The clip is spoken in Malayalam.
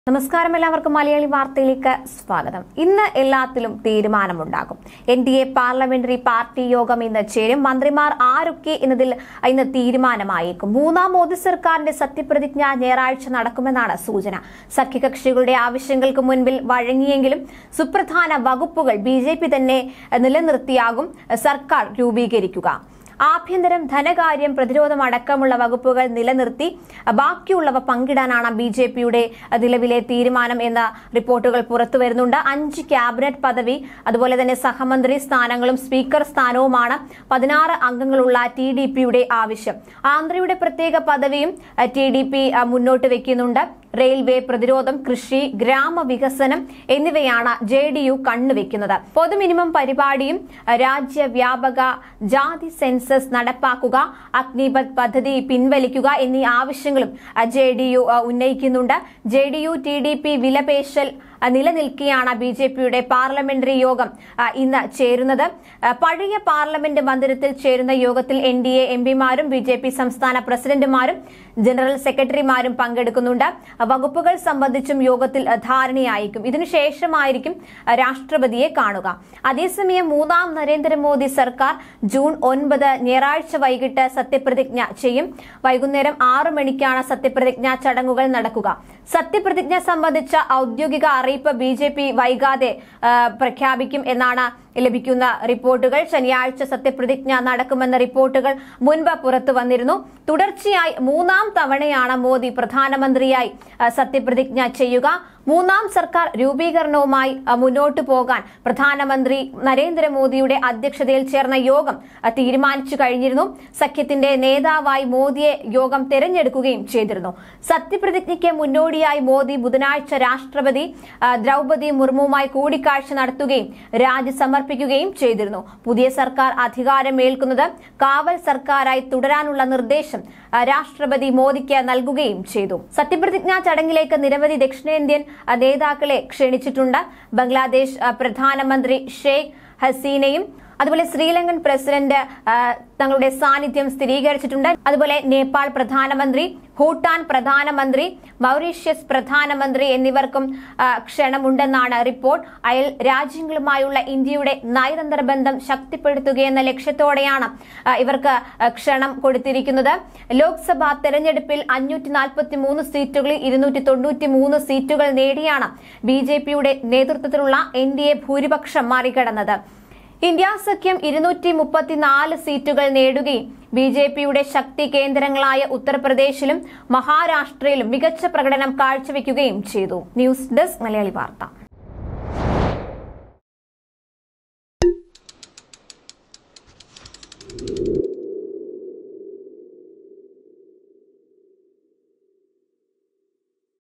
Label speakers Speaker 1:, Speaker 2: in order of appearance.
Speaker 1: നമസ്കാരം, എല്ലാവർക്കും മലയാളി വാർത്തയിലേക്ക് സ്വാഗതം. ഇന്ന് എല്ലാത്തിലും തീരുമാനമുണ്ടാകും. NDA പാർലമെന്ററി പാർട്ടി യോഗം ഇന്ന് ചേരും. മന്ത്രിമാർ ആരൊക്കെ എന്നതിൽ ഇന്ന് തീരുമാനമായേക്കും. മൂന്നാം മോദി സർക്കാരിന്റെ സത്യപ്രതിജ്ഞ ഞായറാഴ്ച നടക്കുമെന്നാണ് സൂചന. സഖ്യകക്ഷികളുടെ ആവശ്യങ്ങൾക്ക് മുൻപിൽ വഴങ്ങിയെങ്കിലും സുപ്രധാന വകുപ്പുകൾ BJP തന്നെ നിലനിർത്തിയാകും സർക്കാർ രൂപീകരിക്കുക. ആഭ്യന്തരം, ധനകാര്യം, പ്രതിരോധം അടക്കമുള്ള വകുപ്പുകൾ നിലനിർത്തി ബാക്കിയുള്ളവ പങ്കിടാനാണ് BJPയുടെ നിലവിലെ തീരുമാനം എന്ന റിപ്പോർട്ടുകൾ പുറത്തുവരുന്നുണ്ട്. 5 ക്യാബിനറ്റ് പദവി, അതുപോലെ തന്നെ സഹമന്ത്രി സ്ഥാനങ്ങളും സ്പീക്കർ സ്ഥാനവുമാണ് 16 അംഗങ്ങളുള്ള TDPയുടെ ആവശ്യം. ആന്ധ്രയുടെ പ്രത്യേക പദവിയും TDP മുന്നോട്ട് വെക്കുന്നുണ്ട്. റെയിൽവേ, പ്രതിരോധം, കൃഷി, ഗ്രാമവികസനം എന്നിവയാണ് JDU കണ്ണുവെക്കുന്നത്. പൊതു മിനിമം പരിപാടിയും രാജ്യവ്യാപക ജാതി സെൻസസ് നടപ്പാക്കുക, അഗ്നിപഥ് പദ്ധതി പിൻവലിക്കുക എന്നീ ആവശ്യങ്ങളും JDU ഉന്നയിക്കുന്നുണ്ട്. JDU TDP വിലപേശൽ നിലനിൽക്കെയാണ് BJPയുടെ പാർലമെന്ററി യോഗം ഇന്ന് ചേരുന്നത്. പഴയ പാർലമെന്റ് മന്ദിരത്തിൽ ചേരുന്ന യോഗത്തിൽ NDA MPമാരും BJP സംസ്ഥാന പ്രസിഡന്റുമാരും ജനറൽ സെക്രട്ടറിമാരും പങ്കെടുക്കുന്നുണ്ട്. വകുപ്പുകൾ സംബന്ധിച്ചും യോഗത്തിൽ ധാരണയായിരിക്കും. ഇതിനുശേഷമായിരിക്കും രാഷ്ട്രപതിയെ കാണുക. അതേസമയം മൂന്നാം നരേന്ദ്രമോദി സർക്കാർ ജൂൺ 9 ഞായറാഴ്ച വൈകിട്ട് സത്യപ്രതിജ്ഞ ചെയ്യും. വൈകുന്നേരം 6 മണിക്കാണ് സത്യപ്രതിജ്ഞാ ചടങ്ങുകൾ നടക്കുക. സത്യപ്രതിജ്ഞ സംബന്ധിച്ച ഔദ്യോഗിക അറിയിപ്പ് BJP വൈകാതെ പ്രഖ്യാപിക്കും എന്നാണ് ലഭിക്കുന്ന റിപ്പോർട്ടുകൾ. ശനിയാഴ്ച സത്യപ്രതിജ്ഞ നടക്കുമെന്ന റിപ്പോർട്ടുകൾ മുൻപ് പുറത്തു വന്നിരുന്നു. തുടർച്ചയായി 3ാം തവണയാണ് മോദി പ്രധാനമന്ത്രിയായി സത്യപ്രതിജ്ഞ ചെയ്യുക. മൂന്നാം സർക്കാർ രൂപീകരണവുമായി മുന്നോട്ടു പോകാൻ പ്രധാനമന്ത്രി നരേന്ദ്രമോദിയുടെ അധ്യക്ഷതയിൽ ചേർന്ന യോഗം തീരുമാനിച്ചു കഴിഞ്ഞിരുന്നു. സഖ്യത്തിന്റെ നേതാവായി മോദിയെ യോഗം തെരഞ്ഞെടുക്കുകയും ചെയ്തിരുന്നു. സത്യപ്രതിജ്ഞയ്ക്ക് മുന്നോടിയായി മോദി ബുധനാഴ്ച രാഷ്ട്രപതി ദ്രൗപദി മുർമുവുമായി കൂടിക്കാഴ്ച നടത്തുകയും രാജി സമർപ്പിക്കുകയും ചെയ്തിരുന്നു. പുതിയ സർക്കാർ അധികാരമേൽക്കുന്നത് കാവൽ സർക്കാരായി തുടരാനുള്ള നിർദ്ദേശം രാഷ്ട്രപതി മോദിക്ക് നൽകുകയും ചെയ്തു. സത്യപ്രതിജ്ഞാ ചടങ്ങിലേക്ക് നിരവധി ദക്ഷിണേന്ത്യൻ നേതാക്കളെ ക്ഷണിച്ചിട്ടുണ്ട്. ബംഗ്ലാദേശ് പ്രധാനമന്ത്രി ഷെയ്ഖ് ഹസീനയും അതുപോലെ ശ്രീലങ്കൻ പ്രസിഡന്റ് തങ്ങളുടെ സാന്നിധ്യം സ്ഥിരീകരിച്ചിട്ടുണ്ട്. അതുപോലെ നേപ്പാൾ പ്രധാനമന്ത്രി, ഭൂട്ടാൻ പ്രധാനമന്ത്രി, മൗറീഷ്യസ് പ്രധാനമന്ത്രി എന്നിവർക്കും ക്ഷണമുണ്ടെന്നാണ് റിപ്പോർട്ട്. അയൽ രാജ്യങ്ങളുമായുള്ള ഇന്ത്യയുടെ നയതന്ത്ര ബന്ധം ശക്തിപ്പെടുത്തുകയെന്ന ലക്ഷ്യത്തോടെയാണ് ഇവർക്ക് ക്ഷണം കൊടുത്തിരിക്കുന്നത്. ലോക്സഭാ തെരഞ്ഞെടുപ്പിൽ 543 സീറ്റുകളിൽ 293 സീറ്റുകൾ നേടിയാണ് BJPയുടെ നേതൃത്വത്തിലുള്ള NDA ഭൂരിപക്ഷം മറികടന്നത്. ഇന്ത്യ സഖ്യം 234 സീറ്റുകൾ നേടുകയും BJPയുടെ ശക്തി കേന്ദ്രങ്ങളായ ഉത്തർപ്രദേശിലും മഹാരാഷ്ട്രയിലും മികച്ച പ്രകടനം കാഴ്ചവെക്കുകയും ചെയ്തു. ന്യൂസ് ഡെസ്ക് മലയാളി വാർത്ത.